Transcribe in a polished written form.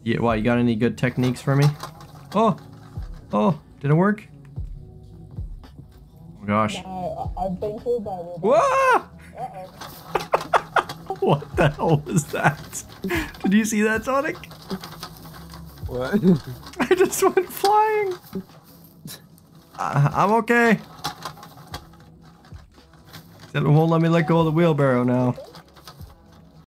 Yeah, what, you got any good techniques for me? Oh! Oh, did it work? Oh gosh. I've been killed by a Whoa! Uh-oh. What the hell was that? Did you see that, Sonic? What? I just went flying. I'm okay. Except it won't let me let go of the wheelbarrow now.